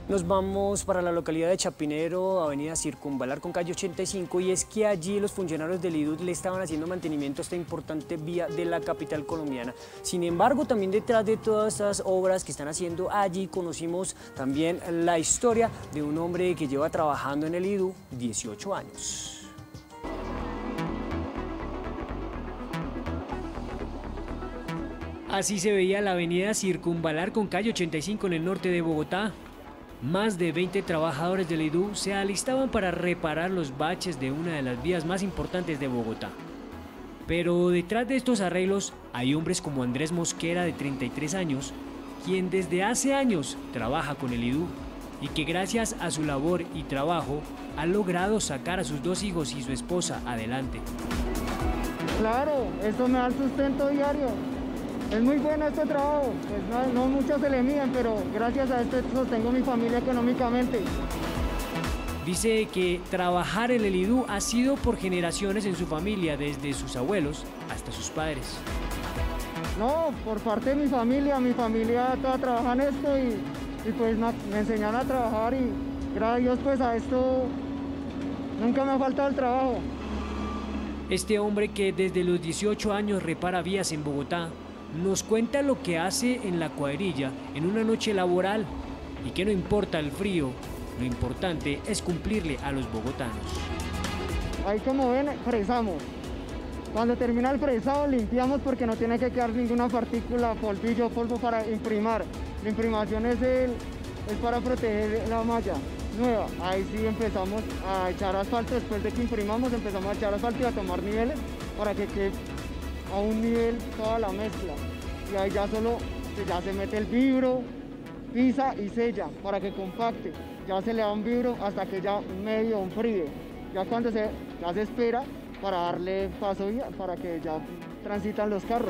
Nos vamos para la localidad de Chapinero, avenida Circunvalar con calle 85, y es que allí los funcionarios del IDUT le estaban haciendo mantenimiento a esta importante vía de la capital colombiana. Sin embargo, también detrás de todas estas obras que están haciendo allí, conocimos también la historia de un hombre que lleva trabajando en el IDUT 18 años. Así se veía la avenida Circunvalar con calle 85 en el norte de Bogotá. Más de 20 trabajadores del IDUT se alistaban para reparar los baches de una de las vías más importantes de Bogotá. Pero detrás de estos arreglos hay hombres como Andrés Mosquera, de 33 años, quien desde hace años trabaja con el IDUT y que gracias a su labor y trabajo ha logrado sacar a sus 2 hijos y su esposa adelante. Claro, esto me da el sustento diario. Es muy bueno este trabajo, pues no muchos se le miden, pero gracias a esto sostengo mi familia económicamente. Dice que trabajar en el IDUT ha sido por generaciones en su familia, desde sus abuelos hasta sus padres. No, por parte de mi familia toda trabaja en esto y pues me enseñaron a trabajar y gracias a Dios pues a esto nunca me ha faltado el trabajo. Este hombre que desde los 18 años repara vías en Bogotá, nos cuenta lo que hace en la cuadrilla en una noche laboral y que no importa el frío, lo importante es cumplirle a los bogotanos. Ahí como ven, fresamos. Cuando termina el fresado limpiamos porque no tiene que quedar ninguna partícula, polvillo, polvo para imprimar. La imprimación es para proteger la malla nueva. Ahí sí empezamos a echar asfalto, después de que imprimamos empezamos a echar asfalto y a tomar niveles para que quede a un nivel toda la mezcla. Y ahí ya se mete el vibro, pisa y sella para que compacte. Ya se le da un vibro hasta que ya medio un frío. Ya cuando ya se espera para darle paso para que ya transitan los carros.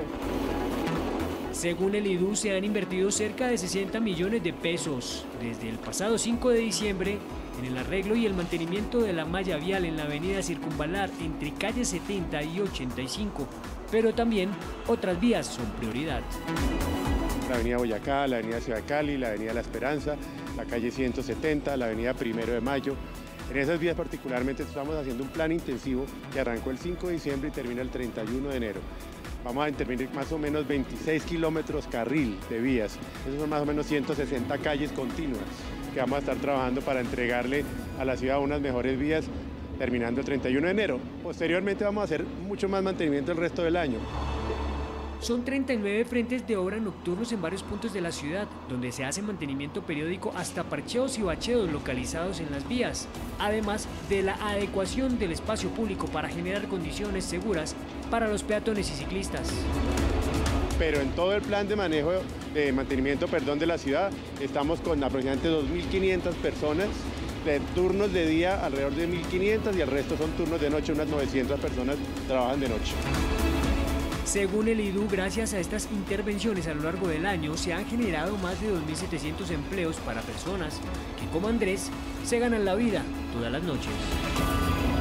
Según el IDUT se han invertido cerca de 60 millones de pesos desde el pasado 5 de diciembre en el arreglo y el mantenimiento de la malla vial en la avenida Circunvalar entre calle 70 y 85, pero también otras vías son prioridad. La avenida Boyacá, la avenida Ciudad de Cali, la avenida La Esperanza, la calle 170, la avenida 1 de Mayo. En esas vías particularmente estamos haciendo un plan intensivo que arrancó el 5 de diciembre y termina el 31 de enero. Vamos a intervenir más o menos 26 kilómetros carril de vías. Esos son más o menos 160 calles continuas que vamos a estar trabajando para entregarle a la ciudad unas mejores vías terminando el 31 de enero. Posteriormente vamos a hacer mucho más mantenimiento el resto del año. Son 39 frentes de obra nocturnos en varios puntos de la ciudad, donde se hace mantenimiento periódico hasta parcheos y bacheos localizados en las vías, además de la adecuación del espacio público para generar condiciones seguras para los peatones y ciclistas. Pero en todo el plan de manejo, de mantenimiento de la ciudad, estamos con aproximadamente 2.500 personas, de turnos de día alrededor de 1.500 y el resto son turnos de noche, unas 900 personas trabajan de noche. Según el IDUT, gracias a estas intervenciones a lo largo del año se han generado más de 2.700 empleos para personas que, como Andrés, se ganan la vida todas las noches.